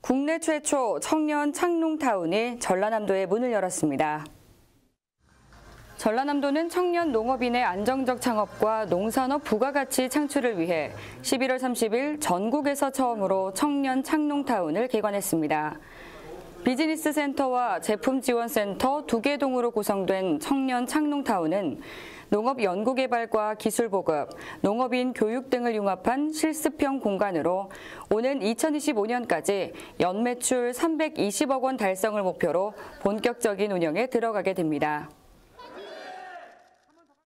국내 최초 청년 창농타운이 전라남도에 문을 열었습니다. 전라남도는 청년 농업인의 안정적 창업과 농산업 부가가치 창출을 위해 11월 30일 전국에서 처음으로 청년 창농타운을 개관했습니다. 비즈니스 센터와 제품 지원센터 2개 동으로 구성된 청년 창농타운은 농업 연구개발과 기술 보급, 농업인 교육 등을 융합한 실습형 공간으로 오는 2025년까지 연매출 320억 원 달성을 목표로 본격적인 운영에 들어가게 됩니다.